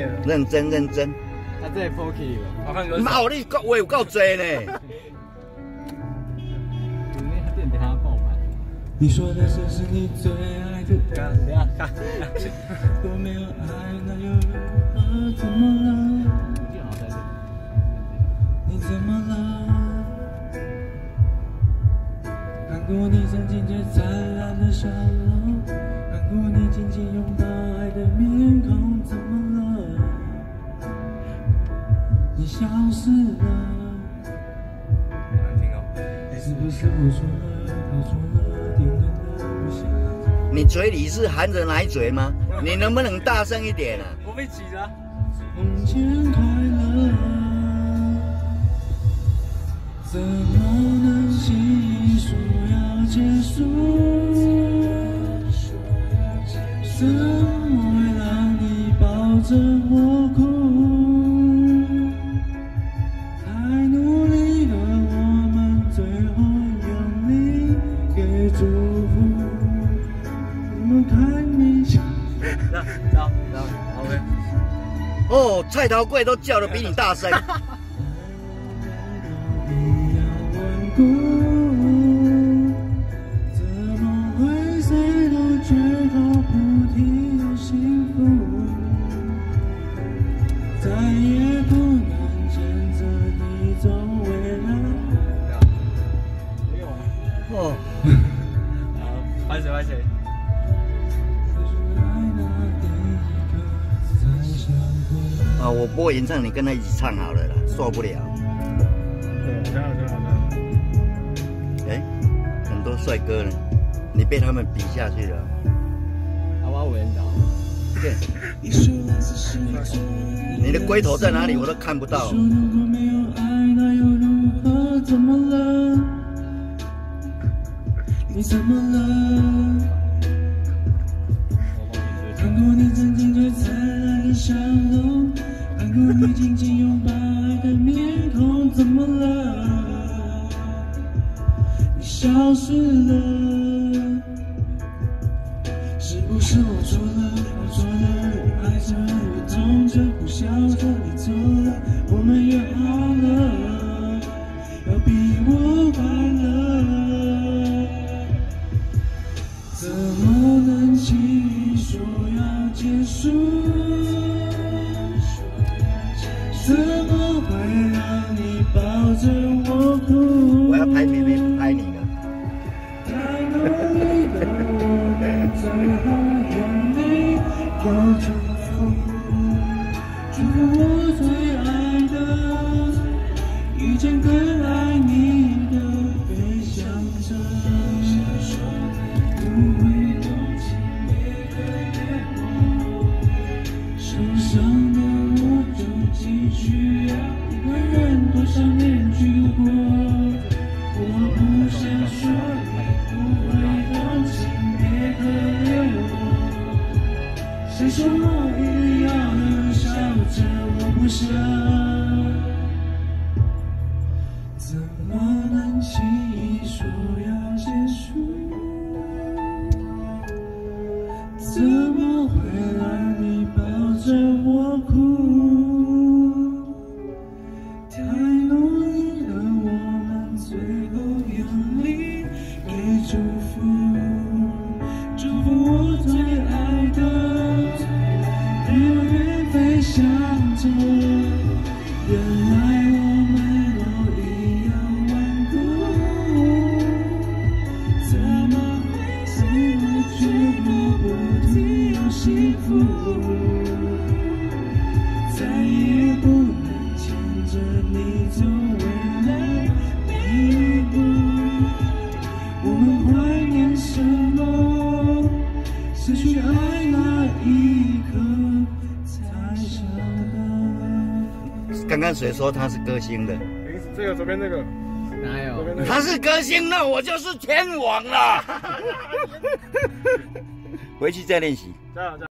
点了。 认真认真。 他这里 Pocky 了， 好看歌手。 妈，你话有够多呢。 那店等下爆满。 你说的这是你最爱的感觉。我没有爱，那又如何？怎么了？你怎么了？看过你曾经最灿烂的笑容，看过你紧紧拥抱爱的面孔，怎么了？你消失了。 难听哦。 是不是我错了？我错了，定了不想。 你嘴里是含着奶嘴吗？你能不能大声一点啊？ 我被挤了。 从前快乐，怎么能轻易说要结束？怎么会让你抱着我哭？太努力了，我们最后用力给祝福。我们看你笑。 走，OK。 哦，菜头粿都叫得比你大声。 怎么会谁都觉得不提有幸福，再也不能牵着你走未来。 哦， 拍谁拍谁？ 啊，我播原唱，你跟他一起唱好了啦，受不了。 对，好的。 哎，很多帅哥呢，你被他们比下去了。 好吧，我演导。 对，你的龟头在哪里，我都看不到。 如果没有爱，那又如何？怎么了？你怎么了？看过你曾经最灿烂的笑容，看过你紧紧拥抱爱的面孔，怎么了？你消失了，是不是我错了？我错了，越爱着越痛着，不笑着你走了，我们约好了，要比我快乐，怎么能轻易说要结束？怎么会让你抱着我哭？ 我要拍妹妹，不拍你了。 太努力的我们，最后用力给祝福，祝福我最爱的，遇见更爱你的，别想着不会动情，别可怜我，受伤的我就继续要一个人多少年去过，我不想说你不会动情，别可怜我，谁说我一定要能笑着，我不想，怎么能轻易说要结束？怎么会让你抱着我哭？太努力了，我们最后用力给祝福，祝福我最爱的，永远飞翔着。原来我们都一样顽固，怎么会谁会觉得不提有幸福？再也不能牵着你走未来每一步。我们怀念什么？失去爱那一刻才晓得。 刚刚谁说他是歌星的？ 这个左边这个， 哪有？ 他是歌星，那我就是天王了。回去再练习。 加油！